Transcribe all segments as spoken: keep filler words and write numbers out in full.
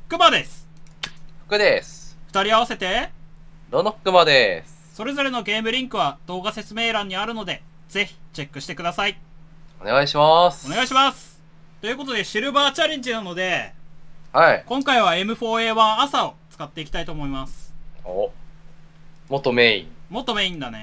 クマです。 福です。 二人合わせてどのクマです。 それぞれのゲームリンクは動画説明欄にあるので、ぜひチェックしてください。 お願いします。 お願いします。ということでシルバーチャレンジなので、 はい。 今回は エムフォーエーワン 朝を使っていきたいと思います。 お、元メイン。 元メインだね。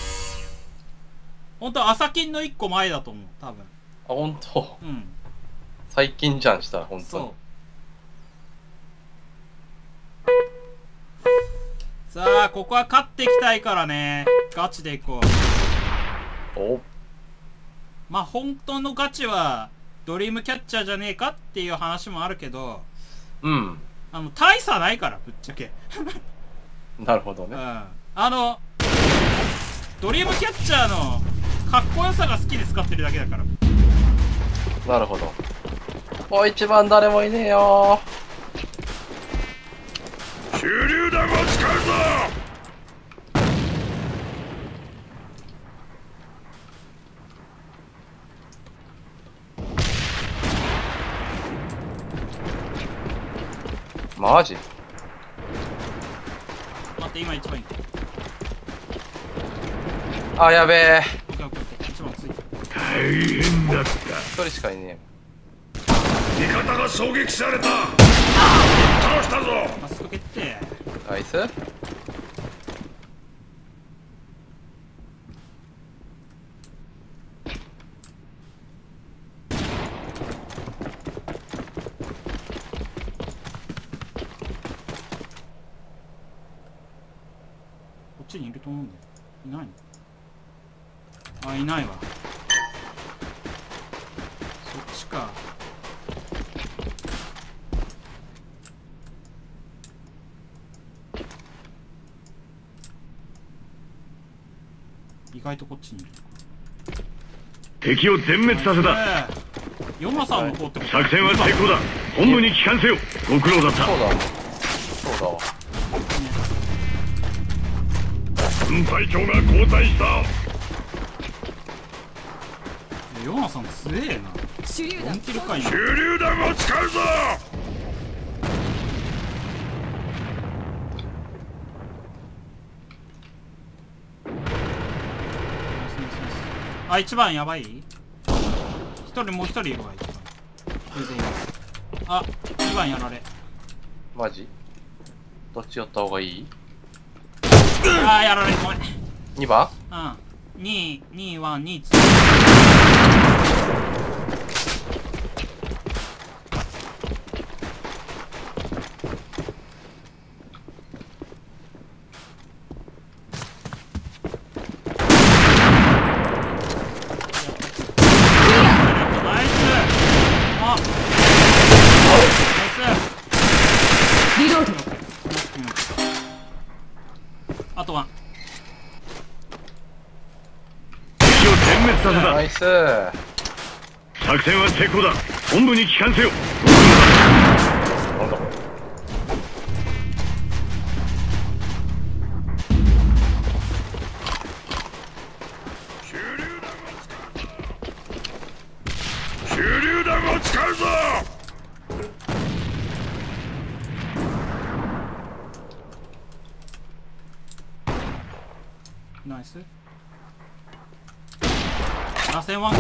ほんと朝金のいっこまえだと思う、多分。 あ、ほんと。 うん。 最近じゃんしたらほんとに。 そう。さあ、ここは勝っていきたいからね。ガチでいこう。 お。 まあ本当のガチはドリームキャッチャーじゃねえかっていう話もあるけど、 うん。 あの大差ないからぶっちゃけ。 なるほどね。 うん。あのドリームキャッチャーのかっこよさが好きで使ってるだけだから。 なるほど。お、一番誰もいねえよ手榴弾を使うぞ。 マジ。 待って、今一番いい。 あ、やべえ。 オッケーオッケーオッケー、一番ついてる。 大変だった。 一人しかいね味方が狙撃された。倒したぞ。 マスク決定。 え。ナイス。 こっちにいると思うんだよ。いないの？あ、いないわ。そっちか。意外とこっちにいる。 敵を全滅させた。 ヨマさんの方ってこと？ 作戦は成功だ。本部に帰還せよ。ご苦労だった。 そうだ。そうだわ。 軍隊長が交代した。 ヨマさん強えな。よんキルかいな。 手榴弾を使うぞ。 あ、一番やばい？一人もう一人いるわ、一番。これでいい。あ、二番やられ。 マジ？どっち寄った方がいい？ あー、やられ、ごめん。 にばん？ うん。に、に、ワン、に、ツナイス。あ、ナイス。リロード。あとは敵を全滅させた。 ナイス。 作戦は成功だ。本部に帰還せよ。 なんだこれ。 手榴弾を使うぞ。 ナイス。螺旋ワン。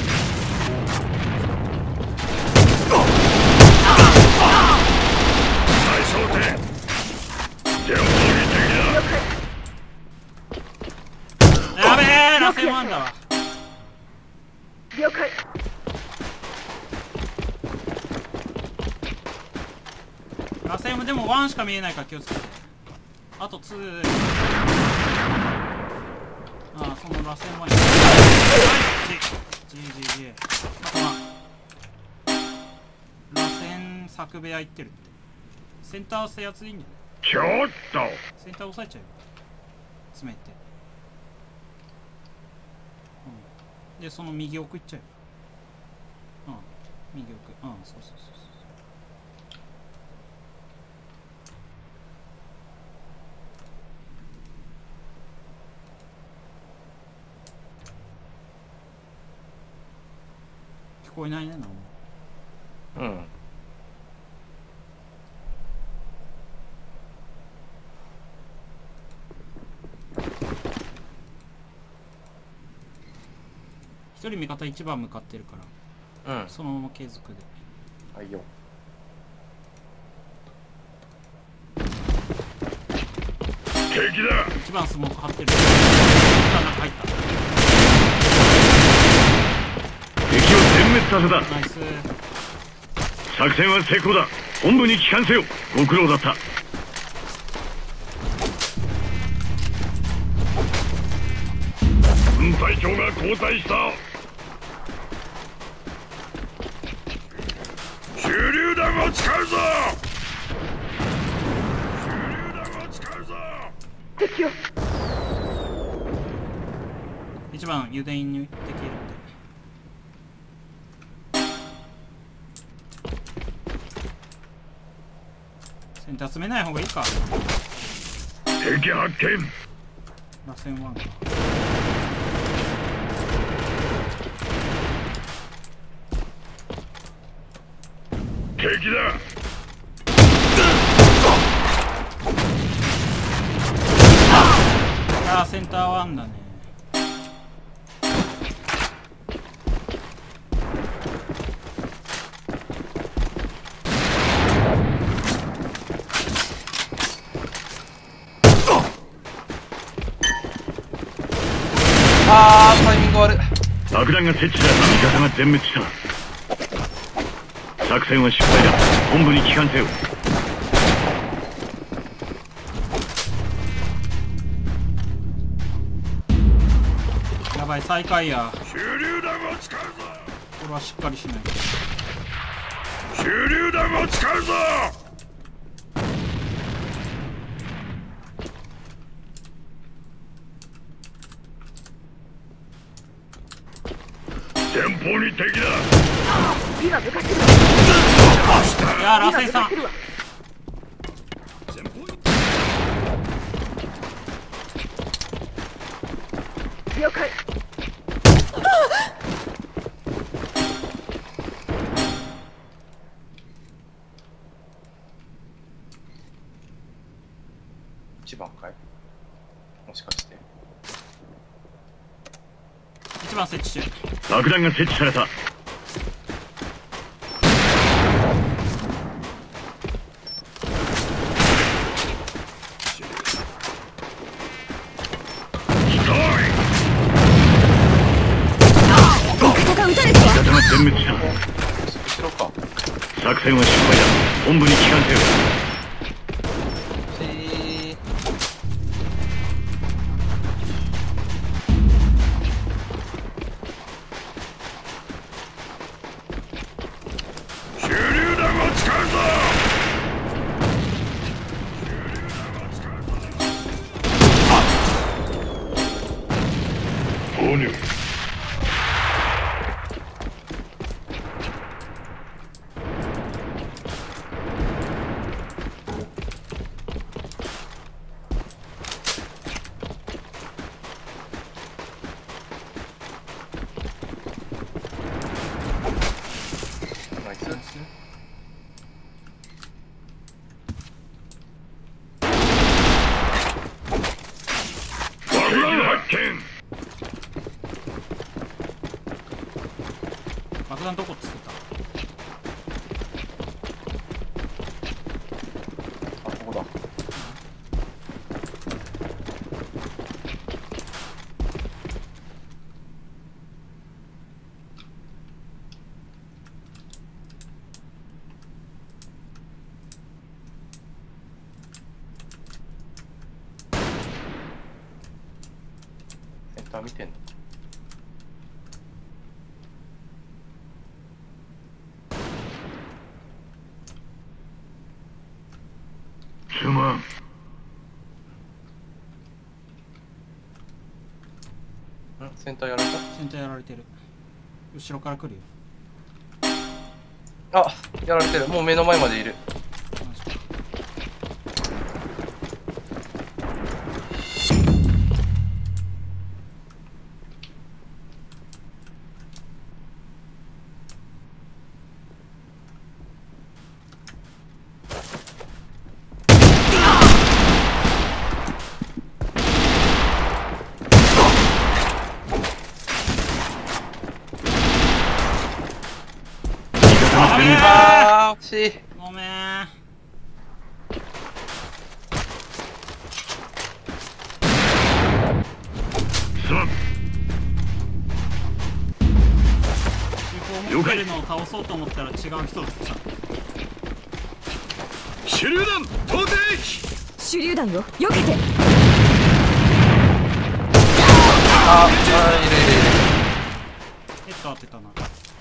大装填。全方位的だ。 やべえ、螺旋ワンだわ。 了解。 螺旋もでもワンしか見えないから気をつけて。あとツー。ああ、その螺旋ワン。ジジジジ。あとは螺旋作部屋行ってるって。センター制圧でいいんじゃない？ ちょっと。 センター押さえちゃうよ。詰めて。うん。で、その右奥行っちゃうよ。うん。右奥。うん、そうそうそうそう。聞こえないね、なんも。 うん。 一人味方一番向かってるかうんらそのまま継続で。 はいよ。 敵だ。 一番スモーク張ってる。一番中入った。 敵を全滅させた。 ナイス。 作戦は成功だ。本部に帰還せよ。ご苦労だった。軍隊長が交代した。手榴弾を使うぞ。手榴弾を使うぞ。 敵を一番油田にできるんで。センター詰めない方がいいか。 敵発見。 螺旋ワンか。 敵だ。 あーセンターワンだね。 あータイミング悪い。 爆弾が設置された。味方が全滅した。作戦は失敗だ。本部に帰還せよ。 やばい最下位や。 手榴弾を使うぞ。 これはしっかりしないと。 手榴弾を使うぞ。前方に敵だ。 今向かってる。 いやー螺旋さん。 今向かってるわ。 前方に了解。 一番かい。もしかして。 一番設置中。 爆弾が設置された。 味方が撃たれたわ。 味方が全滅した。 後ろか。 作戦は失敗だ。本部に帰還せよ。 し手榴弾を使うぞ。投入。 ナイス。 爆弾発見。 爆弾どこつけた。 あ、ここだ。センター見てんの。 すまん。 センターやられセンターやられてる。後ろから来るよ。 た。あ、やられてる。もう目の前までいる。 マジか。 しごめん。 すまん。 持ってるのを倒そうと思ったら違う人だった。 手榴弾投擲。 手榴弾よ避けて。 ああいるいるいる。 ヘッド当てたな。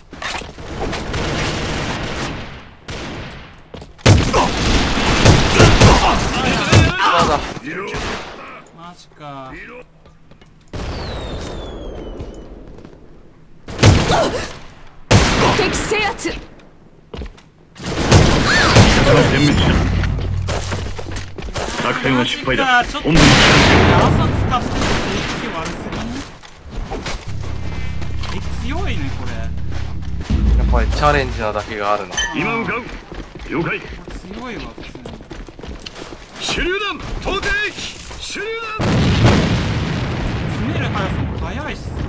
まだマジか。 敵制圧。 全滅した。作戦は失敗だ。 ちょっと本部に帰朝使ってる成績悪すぎん？え、強いねこれ。 やっぱりチャレンジなだけがあるな。 れ。今向かう。了解。 強いわ普通に。 手榴弾投擲。手榴弾。 詰める速さも速いっす。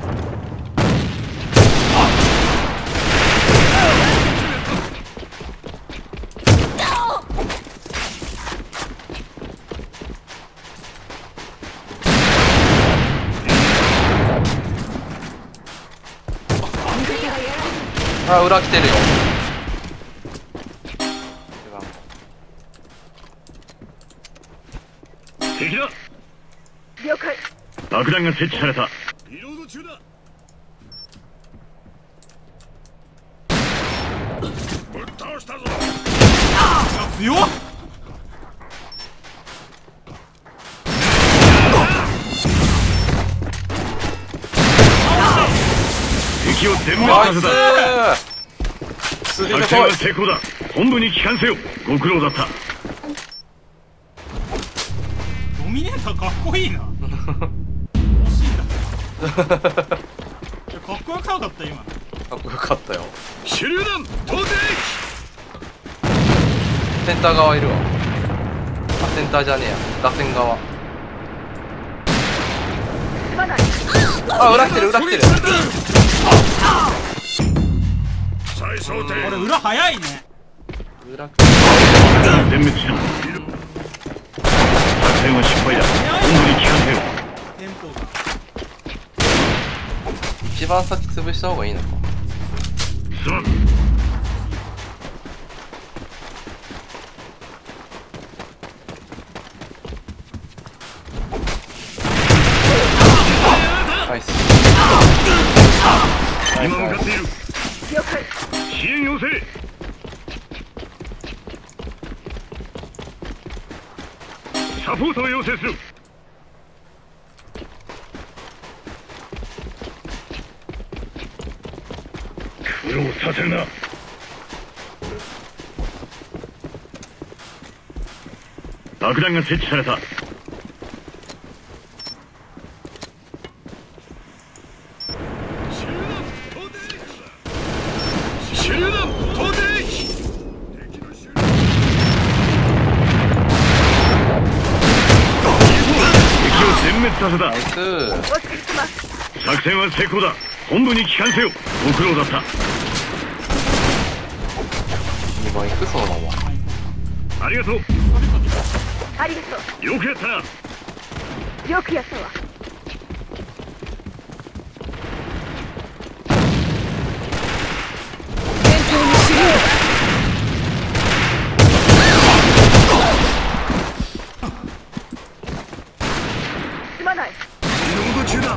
あ、裏来てるよ。 敵だ。 了解。 爆弾が設置された。リロード中だ。ぶっ倒したぞ。 強っ。 敵を全滅ナイさせた。 スすげえ作戦は成功だ。本部に帰還せよ。ご苦労だった。 ドミネーターかっこいいな。欲しいんだけど。いやかっこよくなかった今。 かっこよかったよ。 手榴弾投擲。 センター側いるわ。あ、センターじゃねえや。打線側。 すまない。 あ、裏来てる裏来てる。 再装填。 俺裏早いね。 裏来てる。 全滅した。作戦は失敗だ。本部に帰還せよ。 テンポが。 一番先潰した方がいいのか。 すまん。 ナイス。 今向かっている。 了解。 支援要請。サポートを要請する。苦労させるな。爆弾が設置された。手榴弾投擲。敵の手榴弾。敵を全滅させた。 ナイス。 お疲れ様。 作戦は成功だ。本部に帰還せよ。ご苦労だった。 にばん行くそのまま。 ありがとう。 ありがとよくやったな。 う。よくやったわ。 前方に手榴弾。すまない。 リロード中だ。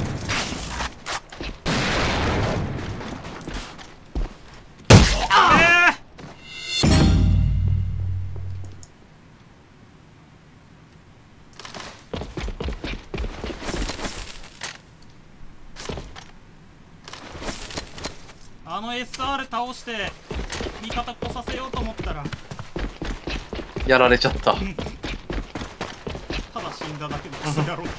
あの エスアール 倒して味方来させようと思ったらやられちゃった。 ただ死んだだけでクソ野郎だった。い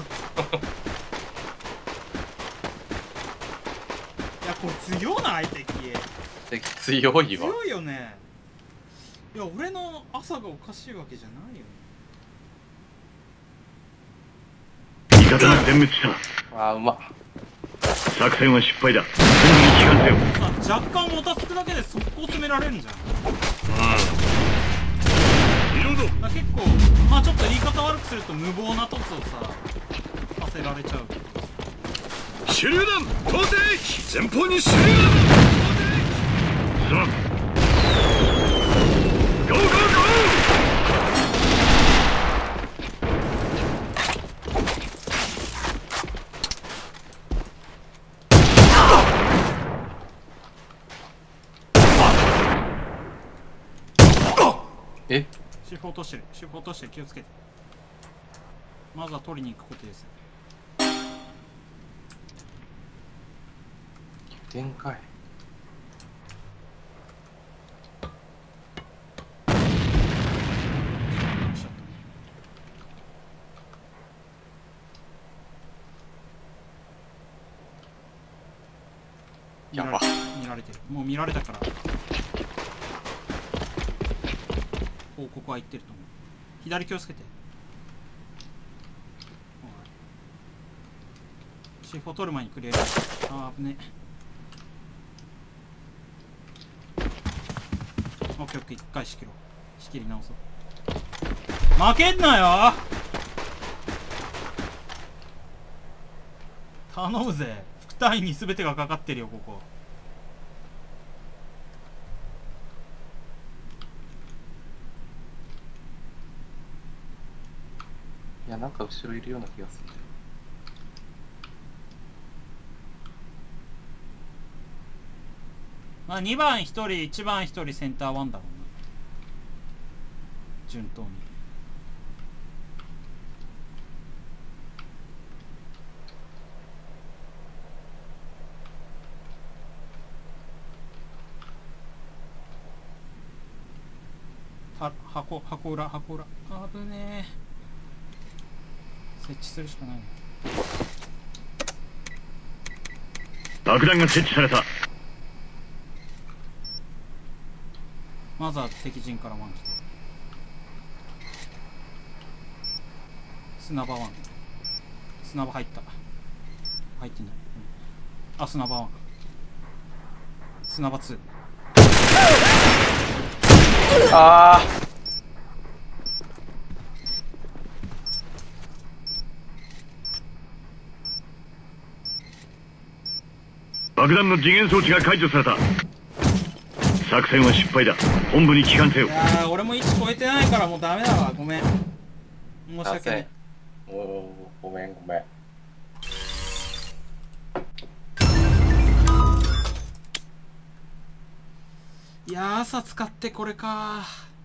やこれ強ない敵。 敵強いわ。 強いよね。いや俺の朝がおかしいわけじゃないよね。 味方が全滅した。 あーうまっ。 作戦は失敗だ。本部に帰還せよ。 さ若干もたつくだけで速攻詰められるんじゃん。 うん。 すると無謀な凸をささせられちゃう。 手榴弾投擲前方に手榴弾投擲。ゴーゴーゴえ、 シフ落としてる、シフ落としてる、気をつけて。まずは取りに行くことです。 限界。 見られやば。 見られてる。もう見られたから。お、ここは行ってると思う。左気をつけて。シフを取る前にクリア。あー、危ねえ。オッケーオッケー、一回仕切ろう。仕切り直そう。負けんなよ。頼むぜ。副隊員に全てがかかってるよ、ここ。 いや、なんか後ろいるような気がする。 まあ、にばんひとり、いちばんひとりセンターワンだろうな。順当に。は、箱、箱裏、箱裏。あぶねえ。設置するしかない。 爆弾が設置された。 まずは敵陣からワン。砂場ワン。砂場入った。入ってない。うん、あ、砂場ワン。砂場ツー。 ああ。 爆弾の時限装置が解除された。作戦は失敗だ。本部に帰還せよ。 いやー、俺もいち超えてないからもうダメだわ。ごめん。申し訳ない。 おお、ごめんごめん。 いやー、朝使ってこれかー。